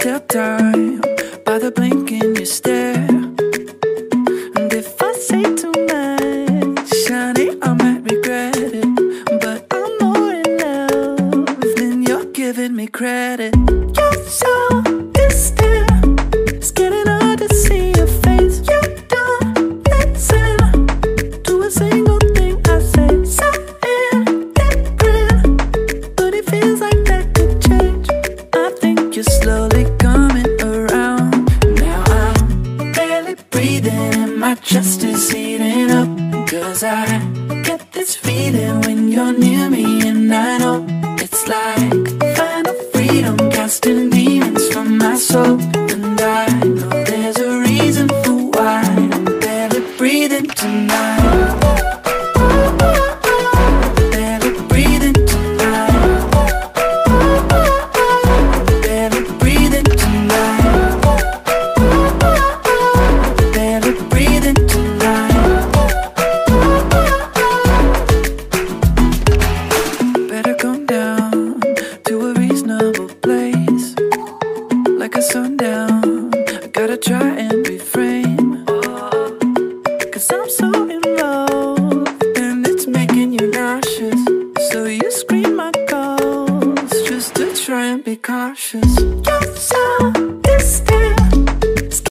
tell time by the blink in your stare. And if I say too much, honey, I might regret it. But I'm more in love than you're giving me credit. You're so distant, it's getting hard to see your face. You don't listen to a single thing I say. Something different, but it feels like that could change. I think you're slowly coming around. Now I'm barely breathing and my chest is heating up. 'Cause I get this feeling when you're near me, and I know it's like final freedom, casting demons from my soul. And I